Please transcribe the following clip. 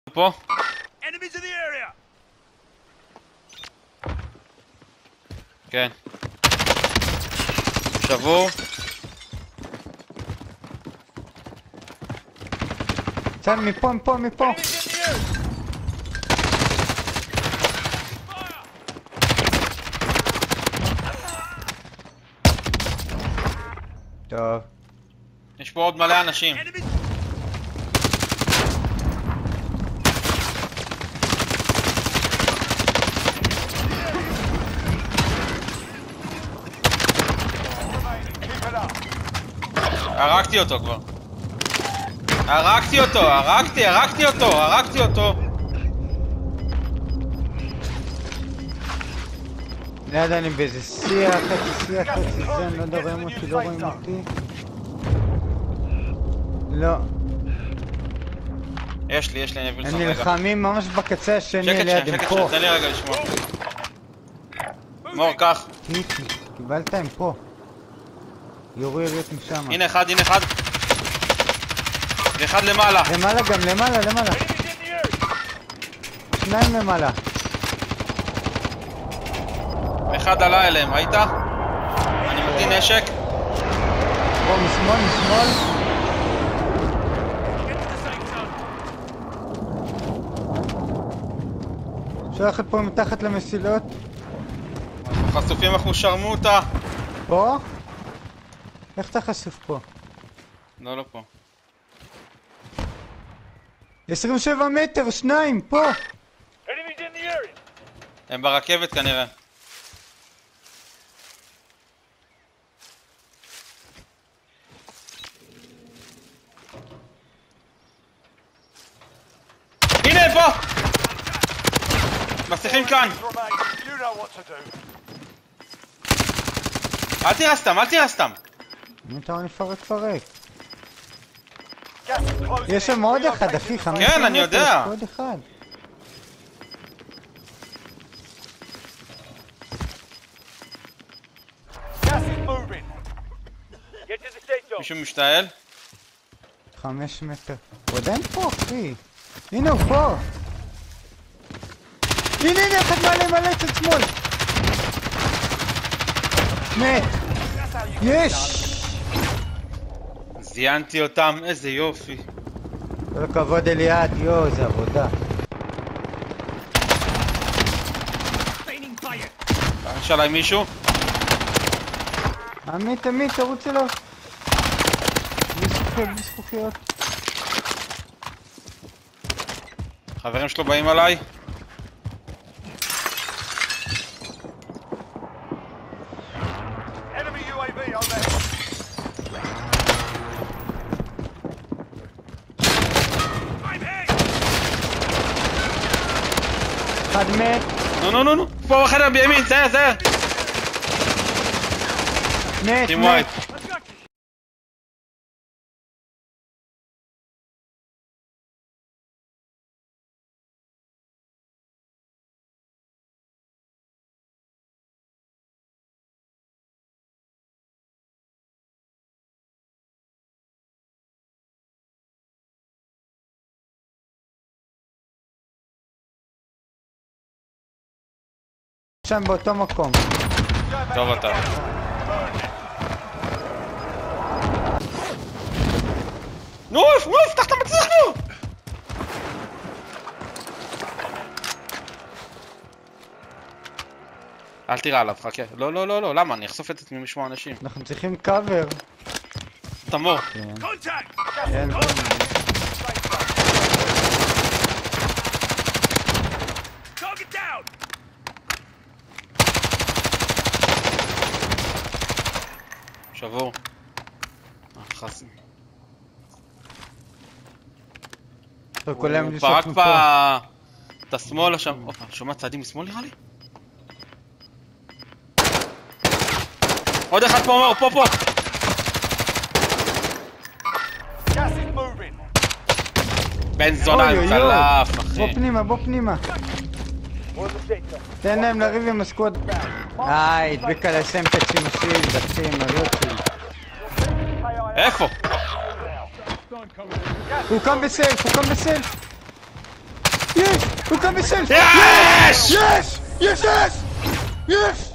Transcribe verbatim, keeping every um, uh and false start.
פה? כן. שבור. צל מפה, מפה, מפה. טוב. יש פה עוד מלא אנשים. הרגתי אותו כבר. הרגתי אותו, הרגתי, הרגתי אותו, הרגתי אותו. לא יודע, אני באיזה שיח, חצי שיח, חצי זה, אני לא יודע, רואים אותי, לא רואים אותי. לא. יש לי, יש לי, אני אביא לך הם רגע. נלחמים ממש בקצה השני שקט ליד, שנייה, הם שקט פה. שנייה, תן לי רגע לשמוע. מור, קח. קיטי, קיבלת, הם פה. יורו יריות משם. הנה אחד, הנה אחד. ואחד למעלה. למעלה גם, למעלה, למעלה. שניים למעלה. אחד עלה אליהם, ראית? אני מוציא נשק. פה, משמאל, משמאל. אפשר ללכת פה מתחת למסילות. חשופים, אנחנו שרמוטה. פה? איך אתה חשוף פה? לא, לא פה. עשרים ושבע מטר, שניים, פה! הם ברכבת כנראה. הנה הם פה! מצליחים כאן! אל תירה סתם, אל תירה סתם! אם אתה רואה נפרק פרק. יש שם עוד אחד, אחי, חמש כן, אני יודע. עוד אחד. מישהו משתעל? חמש מטר. עוד אין פה, אחי. הנה הוא פה. הנה, הנה, אחד מעלה, מעלה את שמאל. מת. יש! זיינתי אותם, איזה יופי. כל הכבוד אליעד, יו, זה עבודה. יש עליי מישהו? עמית, עמית, תרוץ אליו. בלי זכוכיות, בלי זכוכיות. חברים שלו באים עליי. אחד מת. נו נו נו נו, פה בחדר בימין, זהר, זהר. מת, טים מת. ווייט. שם באותו מקום. טוב אתה. נוף, נוף, תחת המצליח נו! אל תירה עליו, חכה. לא, לא, לא, לא, למה? אני אחשוף את עצמי משמוע אנשים. אנחנו צריכים קאבר. תמור. כן. כן. שבור. חסי. הוא כולם פרק לשוק פה את השמאל שם. אופה, שומע צעדים משמאל נראה לי? עוד אחד פה, מור, פה, פה! בן זונה עם צלף, אחי. בוא פנימה, בוא פנימה. תן להם לריב עם הסקווד. איי, הדביק על הסם את השימושים, דחים, הריוצים. איפה? הוא קם בסלף, הוא קם בסלף. Look at myself! Yes! Yes! Yes! Yes! Yes!